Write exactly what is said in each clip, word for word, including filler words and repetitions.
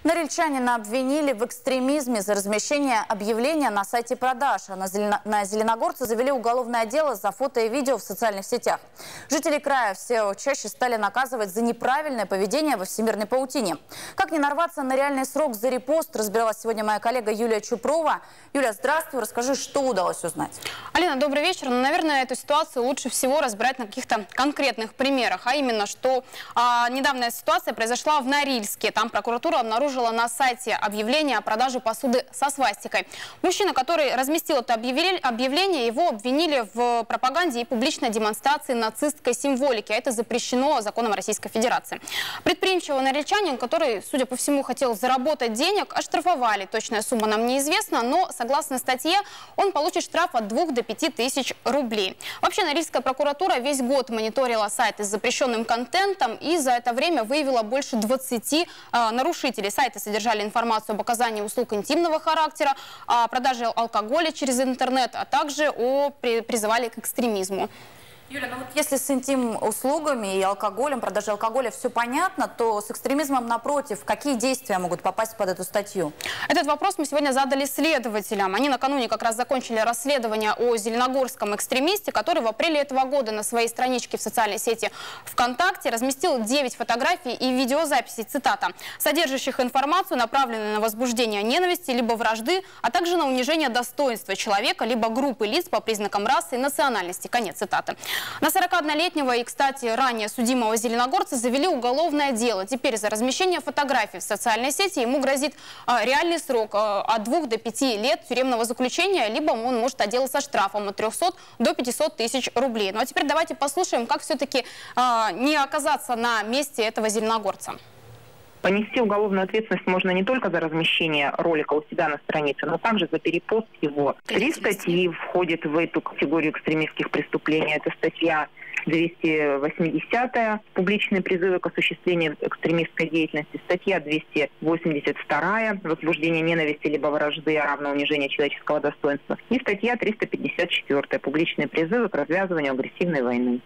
Норильчанина обвинили в экстремизме за размещение объявления на сайте продаж. А на, Зелено... на Зеленогорца завели уголовное дело за фото и видео в социальных сетях. Жители края все чаще стали наказывать за неправильное поведение во всемирной паутине. Как не нарваться на реальный срок за репост, разбиралась сегодня моя коллега Юлия Чупрова. Юля, здравствуй, расскажи, что удалось узнать. Алина, добрый вечер. Ну, наверное, эту ситуацию лучше всего разбирать на каких-то конкретных примерах. А именно, что а, недавняя ситуация произошла в Норильске. Там прокуратура обнаружила на сайте объявление о продаже посуды со свастикой. Мужчина, который разместил это объявление, его обвинили в пропаганде и публичной демонстрации нацистской символики. А это запрещено законом Российской Федерации. Предприимчивого норильчанин, который, судя по всему, хотел заработать денег, оштрафовали. Точная сумма нам неизвестна, но согласно статье он получит штраф от двух до пяти тысяч рублей. Вообще, Норильская прокуратура весь год мониторила сайты с запрещенным контентом и за это время выявила больше двадцати э, нарушителей. Сайты содержали информацию об оказании услуг интимного характера, о продаже алкоголя через интернет, а также о призывали к экстремизму. Юля, ну вот если с интим-услугами и алкоголем, продажей алкоголя все понятно, то с экстремизмом напротив, какие действия могут попасть под эту статью? Этот вопрос мы сегодня задали следователям. Они накануне как раз закончили расследование о зеленогорском экстремисте, который в апреле этого года на своей страничке в социальной сети ВКонтакте разместил девять фотографий и видеозаписей, цитата, содержащих информацию, направленную на возбуждение ненависти либо вражды, а также на унижение достоинства человека либо группы лиц по признакам расы и национальности. Конец цитаты. На сорокаоднолетнего и, кстати, ранее судимого зеленогорца завели уголовное дело. Теперь за размещение фотографий в социальной сети ему грозит а, реальный срок а, от двух до пяти лет тюремного заключения, либо он может отделаться штрафом от трёхсот до пятисот тысяч рублей. Ну а теперь давайте послушаем, как все-таки а, не оказаться на месте этого зеленогорца. Понести уголовную ответственность можно не только за размещение ролика у себя на странице, но также за перепост его. Три статьи входят в эту категорию экстремистских преступлений. Это статья двести восьмидесятая «Публичные призывы к осуществлению экстремистской деятельности», статья двести восемьдесят вторая «Возбуждение ненависти либо вражды, а равно унижение человеческого достоинства» и статья триста пятьдесят четвёртая «Публичные призывы к развязыванию агрессивной войны».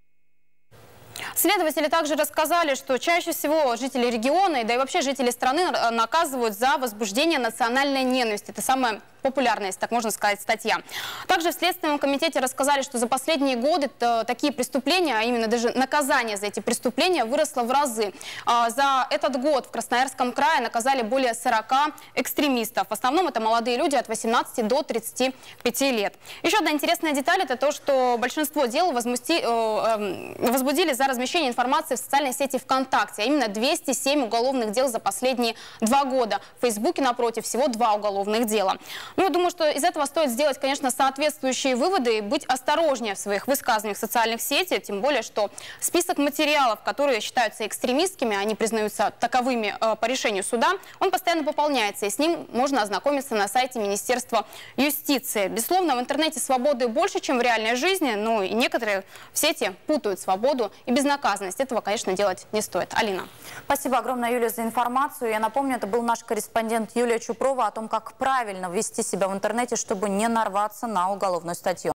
Следователи также рассказали, что чаще всего жители региона, да и вообще жители страны наказывают за возбуждение национальной ненависти. Это самое популярная, если так можно сказать, статья. Также в Следственном комитете рассказали, что за последние годы такие преступления, а именно даже наказание за эти преступления, выросло в разы. За этот год в Красноярском крае наказали более сорока экстремистов. В основном это молодые люди от восемнадцати до тридцати пяти лет. Еще одна интересная деталь – это то, что большинство дел возбудили за размещение информации в социальной сети ВКонтакте, а именно двести семь уголовных дел за последние два года. В Фейсбуке, напротив, всего два уголовных дела. Ну, я думаю, что из этого стоит сделать, конечно, соответствующие выводы и быть осторожнее в своих высказываниях в социальных сетях, тем более, что список материалов, которые считаются экстремистскими, они признаются таковыми э, по решению суда, он постоянно пополняется, и с ним можно ознакомиться на сайте Министерства юстиции. Безусловно, в интернете свободы больше, чем в реальной жизни, но и некоторые в сети путают свободу и безнаказанность. Этого, конечно, делать не стоит. Алина. Спасибо огромное, Юля, за информацию. Я напомню, это был наш корреспондент Юлия Чупрова о том, как правильно вести себя в интернете, чтобы не нарваться на уголовную статью.